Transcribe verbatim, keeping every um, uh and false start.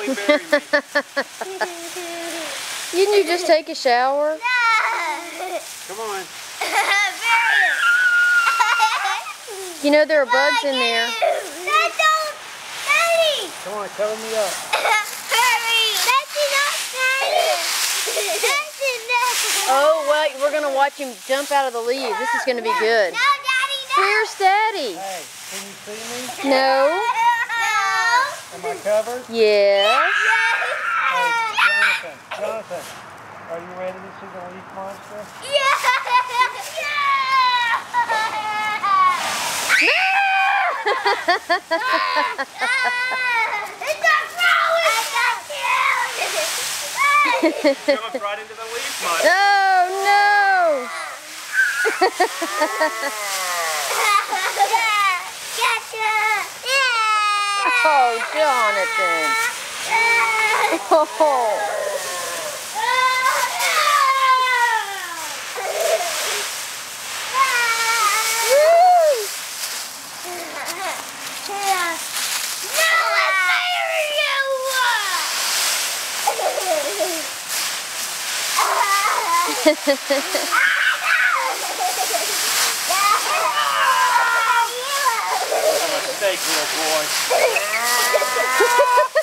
Daddy, bury me. Didn't you just take a shower? No. Come on. Bury it. You know there are bugs in there. Dad, don't. Daddy. Come on, cover me up. Hurry. That's enough, Daddy. That's enough. Oh, wait, we're going to watch him jump out of the leaves. This is going to be good. No, Daddy, no. Where's Daddy? Hey, can you see me? No. No. Am I covered? Yes. Hey, Jonathan, Jonathan, are you ready to see the leaf monster? Yeah. Jumped right into the leaf monster. Oh, no. Oh, Jonathan. Oh. Mistake, little boy.